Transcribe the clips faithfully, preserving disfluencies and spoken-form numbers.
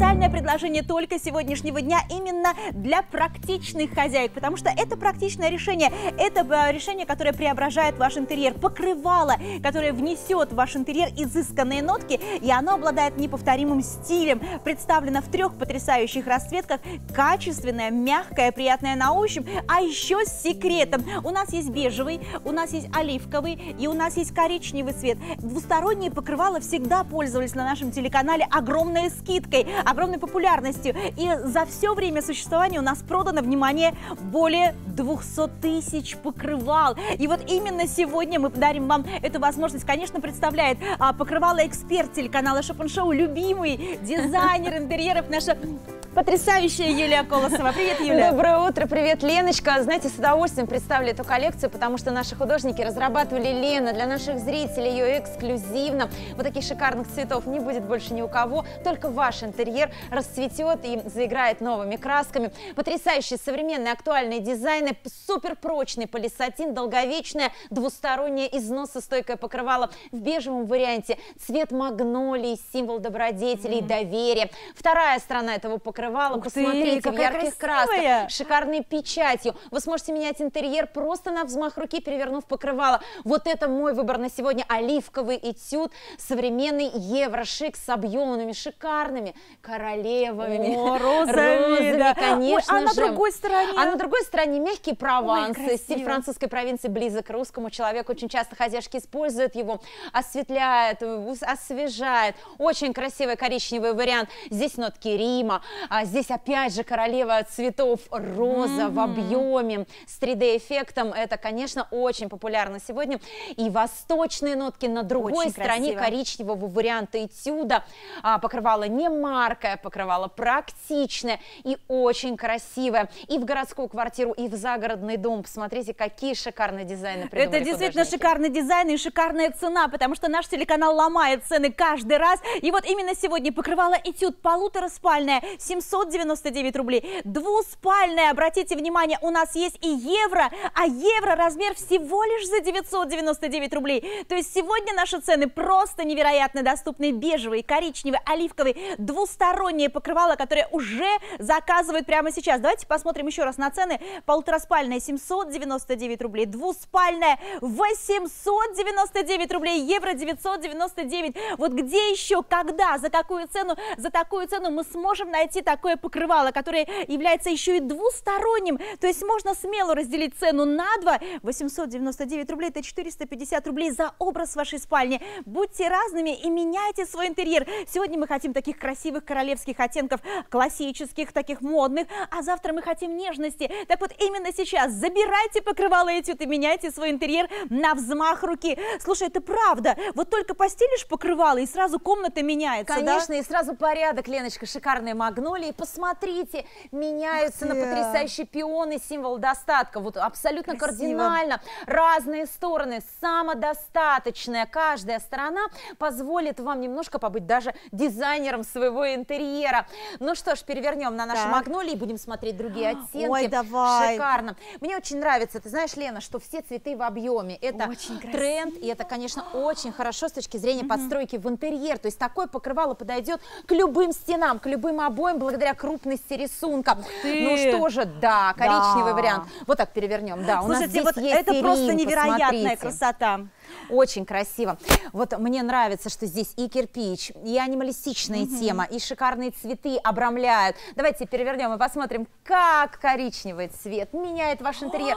специальное предложение только сегодняшнего дня именно для практичных хозяек, потому что это практичное решение, это решение, которое преображает ваш интерьер, покрывало, которое внесет в ваш интерьер изысканные нотки, и оно обладает неповторимым стилем, представлено в трех потрясающих расцветках, качественное, мягкое, приятное на ощупь, а еще с секретом. У нас есть бежевый, у нас есть оливковый и у нас есть коричневый цвет. Двусторонние покрывала всегда пользовались на нашем телеканале огромной скидкой, огромной популярностью. И за все время существования у нас продано, внимание, более двухсот тысяч покрывал. И вот именно сегодня мы подарим вам эту возможность. Конечно, представляет а, покрывало-эксперт телеканала Шопен Шоу, любимый дизайнер интерьеров, наша потрясающая Юлия Колосова. Привет, Юля. Доброе утро, привет, Леночка. Знаете, с удовольствием представлю эту коллекцию, потому что наши художники разрабатывали, Лена, для наших зрителей ее эксклюзивно. Вот таких шикарных цветов не будет больше ни у кого, только ваш интерьер расцветет и заиграет новыми красками. Потрясающие современные актуальные дизайны, суперпрочный полисатин, долговечное двустороннее износостойкое покрывало в бежевом варианте, цвет магнолии, символ добродетели и доверия. Вторая сторона этого покрывала. Ух Посмотрите, ты, в ярких красочках, шикарной печатью. Вы сможете менять интерьер просто на взмах руки, перевернув покрывало. Вот это мой выбор на сегодня. Оливковый этюд, современный еврошик с объемными, шикарными королевами. О, розовыми, розовыми, да. конечно. Ой, а на же. другой стороне? А на другой стороне мягкий прованс. Ой, стиль французской провинции близок к русскому человеку. Очень часто хозяйки используют его, осветляет, освежает. Очень красивый коричневый вариант. Здесь нотки Рима. А здесь опять же королева цветов, роза mm-hmm. в объеме с три дэ эффектом. Это, конечно, очень популярно сегодня. И восточные нотки на другой очень стороне красиво. Коричневого варианта этюда. А, покрывало не маркое, покрывало практичное и очень красивое. И в городскую квартиру, и в загородный дом. Посмотрите, какие шикарные дизайны придумали Это действительно художники. шикарный дизайн и шикарная цена, потому что наш телеканал ломает цены каждый раз. И вот именно сегодня покрывало этюд полутораспальное, семьсот девяносто девять рублей. Двуспальная, обратите внимание, у нас есть и евро, а евро размер всего лишь за девятьсот девяносто девять рублей. То есть сегодня наши цены просто невероятно доступны. Бежевый, коричневый, оливковый, двусторонние покрывала, которые уже заказывают прямо сейчас. Давайте посмотрим еще раз на цены. Полутораспальная семьсот девяносто девять рублей, двуспальная восемьсот девяносто девять рублей, евро девятьсот девяносто девять. Вот где еще, когда, за какую цену, за такую цену мы сможем найти такое покрывало, которое является еще и двусторонним, то есть можно смело разделить цену на два. Восемьсот девяносто девять рублей, это четыреста пятьдесят рублей за образ вашей спальни. Будьте разными и меняйте свой интерьер. Сегодня мы хотим таких красивых королевских оттенков, классических, таких модных, а завтра мы хотим нежности. Так вот именно сейчас забирайте покрывало этюд и меняйте свой интерьер на взмах руки. Слушай, это правда, вот только постелишь покрывало и сразу комната меняется. Конечно, да? И сразу порядок, Леночка, шикарные магнолии. Посмотрите, меняются на потрясающие пионы, символ достатка. Вот абсолютно красиво. Кардинально. Разные стороны, самодостаточная. Каждая сторона позволит вам немножко побыть даже дизайнером своего интерьера. Ну что ж, перевернем на наши так. магнолии, будем смотреть другие оттенки. Ой, давай. Шикарно. Мне очень нравится, ты знаешь, Лена, что все цветы в объеме. Это тренд, и это, конечно, очень хорошо с точки зрения угу. подстройки в интерьер. То есть такое покрывало подойдет к любым стенам, к любым обоям, благодаря крупности рисунка. Ну что же, да, коричневый да. вариант. Вот так перевернем. Да, Слушайте, у нас здесь вот есть это Рим, просто невероятная посмотрите. красота. Очень красиво. Вот мне нравится, что здесь и кирпич, и анималистичная mm-hmm. тема, и шикарные цветы обрамляют. Давайте перевернем и посмотрим, как коричневый цвет меняет ваш интерьер.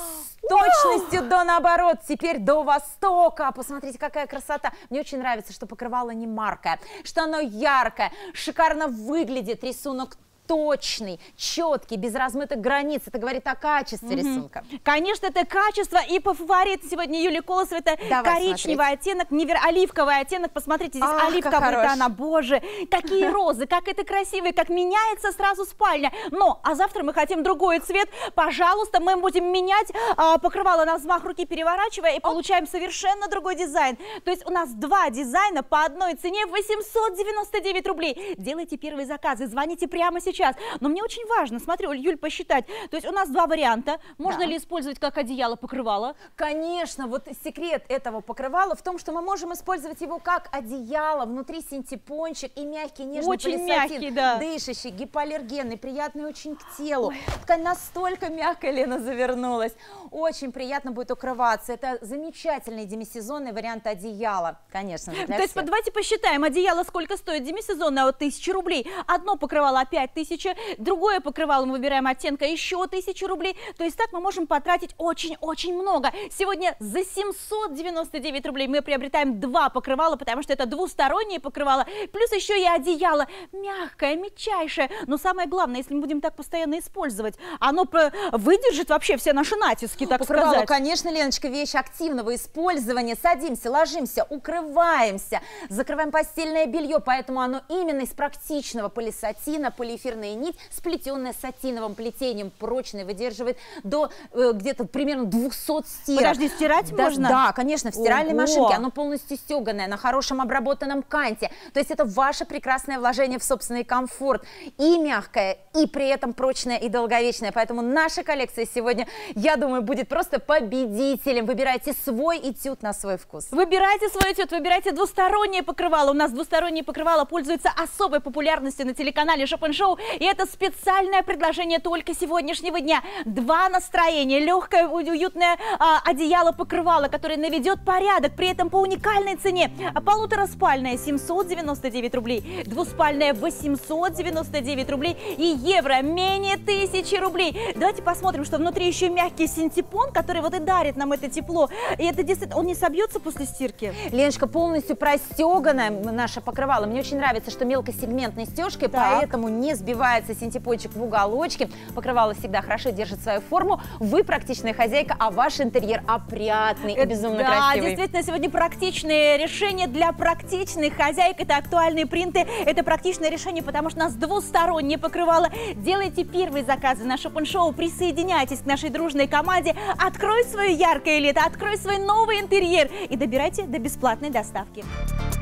С точностью до наоборот, теперь до востока. Посмотрите, какая красота. Мне очень нравится, что покрывало не маркое, что оно яркое, шикарно выглядит, рисунок точный, четкий, без размытых границ. Это говорит о качестве mm-hmm. рисунка. Конечно, это качество. И по фавориту сегодня Юлии Колосовой это Давай коричневый смотреть. оттенок, невер... оливковый оттенок. Посмотрите, здесь Ах, оливковая тона. Боже, какие розы, как это красиво, как меняется сразу спальня. Но, а завтра мы хотим другой цвет. Пожалуйста, мы будем менять а, покрывало на взмах руки, переворачивая, и получаем совершенно другой дизайн. То есть у нас два дизайна по одной цене восемьсот девяносто девять рублей. Делайте первые заказы, звоните прямо сейчас. сейчас. Но мне очень важно, смотри, Юль, посчитать. То есть у нас два варианта. Можно Да. ли использовать как одеяло, покрывало? Конечно, вот секрет этого покрывала в том, что мы можем использовать его как одеяло, внутри синтепончик и мягкий, нежный Очень полисатин, мягкий, да. дышащий, гипоаллергенный, приятный очень к телу. Ой. Ткань настолько мягкая, Лена, завернулась. Очень приятно будет укрываться. Это замечательный демисезонный вариант одеяла, конечно. Для То есть всех. давайте посчитаем, одеяло сколько стоит, демисезонное от тысячи рублей, одно покрывало опять тысяча, другое покрывало мы выбираем оттенка еще тысячу рублей, то есть так мы можем потратить очень-очень много. Сегодня за семьсот девяносто девять рублей мы приобретаем два покрывала, потому что это двустороннее покрывало, плюс еще и одеяло мягкое, мягчайшее, но самое главное, если мы будем так постоянно использовать, оно выдержит вообще все наши натиски, так покрывало, сказать. конечно, Леночка, вещь активного использования. Садимся, ложимся, укрываемся, закрываем постельное белье, поэтому оно именно из практичного полисатина, полиэфирная нить, сплетенная сатиновым плетением, прочной, выдерживает до э, где-то примерно двухсот стирок. Подожди, стирать да, можно? Да, конечно, в стиральной Ого. машинке. Оно полностью стеганое, на хорошем обработанном канте. То есть это ваше прекрасное вложение в собственный комфорт. И мягкое, и при этом прочное и долговечное. Поэтому наша коллекция сегодня, я думаю, будет просто победителем. Выбирайте свой этюд на свой вкус. Выбирайте свой этюд, выбирайте двустороннее покрывало. У нас двустороннее покрывало пользуется особой популярностью на телеканале Shop энд Show. И это специальное предложение только сегодняшнего дня. Два настроения. Легкое, уютное а, одеяло-покрывало, которое наведет порядок, при этом по уникальной цене. Полутораспальное семьсот девяносто девять рублей, двуспальное восемьсот девяносто девять рублей и евро менее тысячи рублей. Давайте посмотрим, что внутри еще мягкий синтепон, который вот и дарит нам это тепло. И это действительно, он не собьется после стирки? Леночка, полностью простеганное наше покрывало. Мне очень нравится, что мелкосегментной стежкой, Так. поэтому не сбивается синтепончик в уголочке. Покрывало всегда хорошо держит свою форму. Вы практичная хозяйка, а ваш интерьер опрятный и безумно да, красивый. действительно, сегодня практичные решения для практичных хозяек. Это актуальные принты, это практичное решение, потому что у нас двустороннее покрывало. Делайте первые заказы на Shop энд Show, присоединяйтесь к нашей дружной команде, открой свое яркое лето, открой свой новый интерьер и добирайте до бесплатной доставки.